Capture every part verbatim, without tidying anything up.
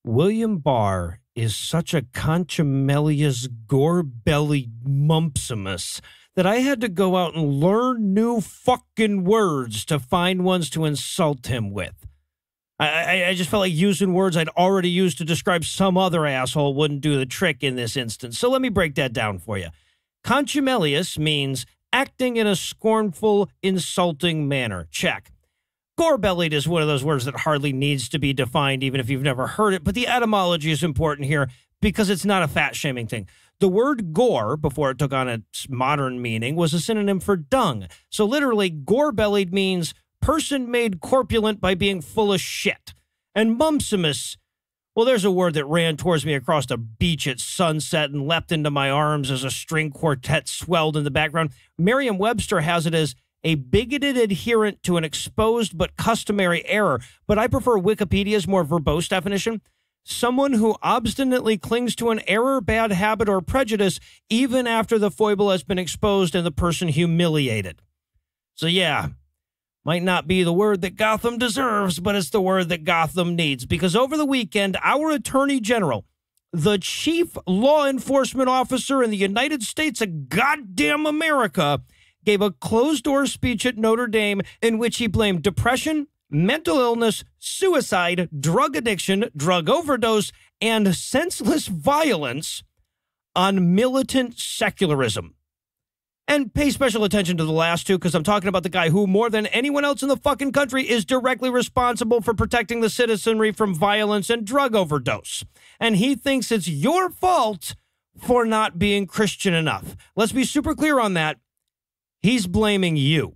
William Barr is such a contumelious, gore-bellied mumpsimus that I had to go out and learn new fucking words to find ones to insult him with. I, I, I just felt like using words I'd already used to describe some other asshole wouldn't do the trick in this instance. So let me break that down for you. Contumelious means acting in a scornful, insulting manner. Check. Gore-bellied is one of those words that hardly needs to be defined, even if you've never heard it, but the etymology is important here because it's not a fat-shaming thing. The word gore, before it took on its modern meaning, was a synonym for dung. So literally, gore-bellied means person made corpulent by being full of shit. And mumpsimus, well, there's a word that ran towards me across the beach at sunset and leapt into my arms as a string quartet swelled in the background. Merriam-Webster has it as a bigoted adherent to an exposed but customary error, but I prefer Wikipedia's more verbose definition. Someone who obstinately clings to an error, bad habit, or prejudice even after the foible has been exposed and the person humiliated. So yeah, might not be the word that Gotham deserves, but it's the word that Gotham needs, because over the weekend, our Attorney General, the chief law enforcement officer in the United States of goddamn America, gave a closed-door speech at Notre Dame in which he blamed depression, mental illness, suicide, drug addiction, drug overdose, and senseless violence on militant secularism. And pay special attention to the last two, because I'm talking about the guy who, more than anyone else in the fucking country, is directly responsible for protecting the citizenry from violence and drug overdose. And he thinks it's your fault for not being Christian enough. Let's be super clear on that. He's blaming you.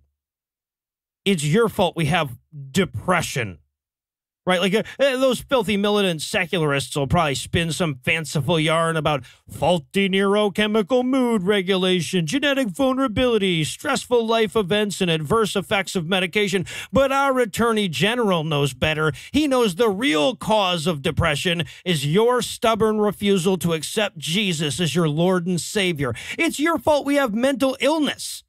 It's your fault we have depression, right? Like uh, those filthy militant secularists will probably spin some fanciful yarn about faulty neurochemical mood regulation, genetic vulnerability, stressful life events, and adverse effects of medication. But our Attorney General knows better. He knows the real cause of depression is your stubborn refusal to accept Jesus as your Lord and Savior. It's your fault we have mental illness.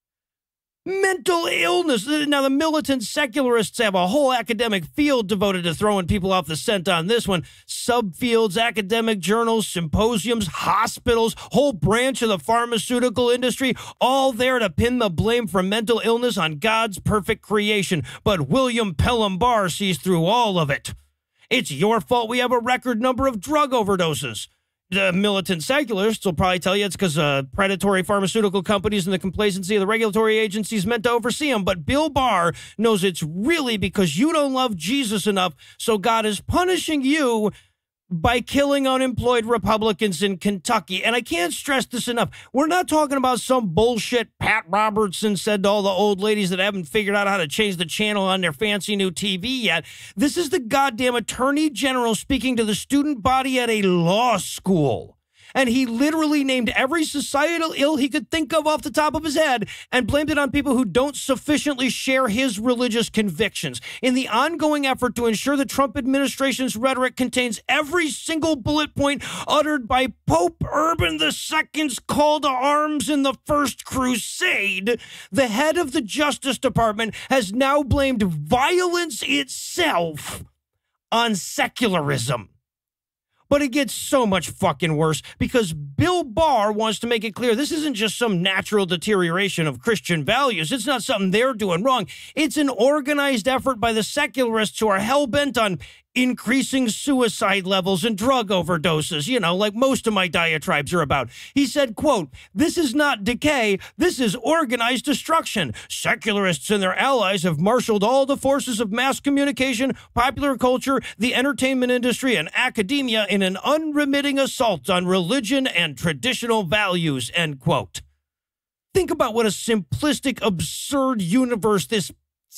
Mental illness. Now, the militant secularists have a whole academic field devoted to throwing people off the scent on this one. Subfields, academic journals, symposiums, hospitals, whole branch of the pharmaceutical industry, all there to pin the blame for mental illness on God's perfect creation. But William Pelham Barr sees through all of it. It's your fault we have a record number of drug overdoses. The militant secularists will probably tell you it's because uh, predatory pharmaceutical companies and the complacency of the regulatory agencies meant to oversee them. But Bill Barr knows it's really because you don't love Jesus enough, so God is punishing you by killing unemployed Republicans in Kentucky. And I can't stress this enough. We're not talking about some bullshit Pat Robertson said to all the old ladies that haven't figured out how to change the channel on their fancy new T V yet. This is the goddamn Attorney General speaking to the student body at a law school. And he literally named every societal ill he could think of off the top of his head and blamed it on people who don't sufficiently share his religious convictions. In the ongoing effort to ensure the Trump administration's rhetoric contains every single bullet point uttered by Pope Urban the Second's call to arms in the First Crusade, the head of the Justice Department has now blamed violence itself on secularism. But it gets so much fucking worse because Bill Barr wants to make it clear this isn't just some natural deterioration of Christian values. It's not something they're doing wrong. It's an organized effort by the secularists who are hell-bent on increasing suicide levels and drug overdoses, you know, like most of my diatribes are about. He said, quote, "This is not decay, this is organized destruction. Secularists and their allies have marshaled all the forces of mass communication, popular culture, the entertainment industry, and academia in an unremitting assault on religion and traditional values," end quote. Think about what a simplistic, absurd universe this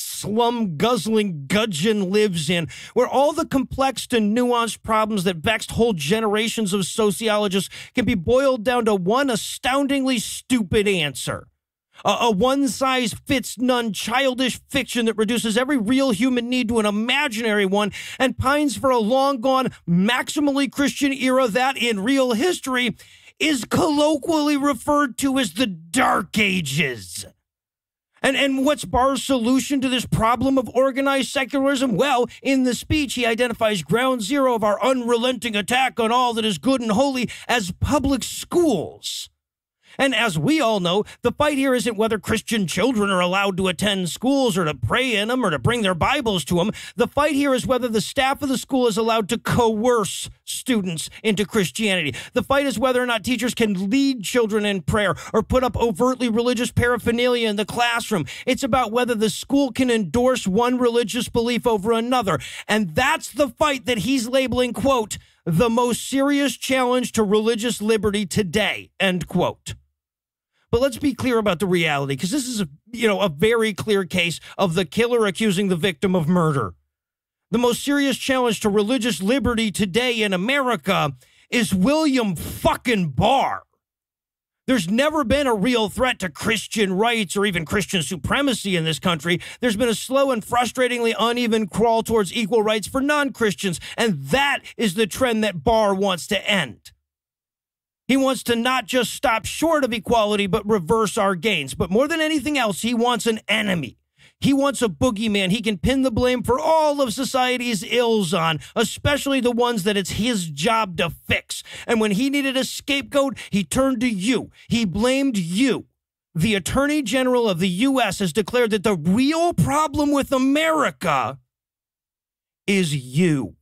slum-guzzling gudgeon lives in, where all the complex and nuanced problems that vexed whole generations of sociologists can be boiled down to one astoundingly stupid answer. A, a one-size-fits-none childish fiction that reduces every real human need to an imaginary one and pines for a long-gone, maximally Christian era that, in real history, is colloquially referred to as the Dark Ages. And, and what's Barr's solution to this problem of organized secularism? Well, in the speech, he identifies ground zero of our unrelenting attack on all that is good and holy as public schools. And as we all know, the fight here isn't whether Christian children are allowed to attend schools or to pray in them or to bring their Bibles to them. The fight here is whether the staff of the school is allowed to coerce students into Christianity. The fight is whether or not teachers can lead children in prayer or put up overtly religious paraphernalia in the classroom. It's about whether the school can endorse one religious belief over another. And that's the fight that he's labeling, quote, the most serious challenge to religious liberty today, end quote. But let's be clear about the reality, because this is, a, you know, a very clear case of the killer accusing the victim of murder. The most serious challenge to religious liberty today in America is William fucking Barr. There's never been a real threat to Christian rights or even Christian supremacy in this country. There's been a slow and frustratingly uneven crawl towards equal rights for non-Christians, and that is the trend that Barr wants to end. He wants to not just stop short of equality, but reverse our gains. But more than anything else, he wants an enemy. He wants a boogeyman he can pin the blame for all of society's ills on, especially the ones that it's his job to fix. And when he needed a scapegoat, he turned to you. He blamed you. The Attorney General of the U S has declared that the real problem with America is you.